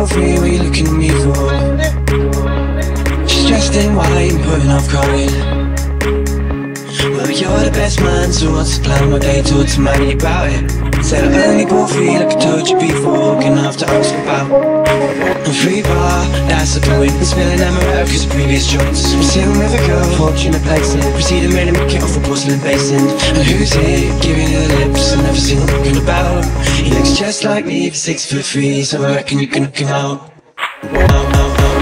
both me, what you looking at me for? She's dressed in white and putting off crying. Well, you're the best man, so what's the plan? What they told to money about it? Said I only bought for you like I told you before. Gonna have to ask about a free bar, that's the point. I'm spilling America's previous joints. I'm sitting with a girl, fortunate placing. Proceeded made him make it off a porcelain basin. And who's here, giving you the lips? I've never seen him looking about. He looks just like me, for 6'3", so I reckon you can knock him out.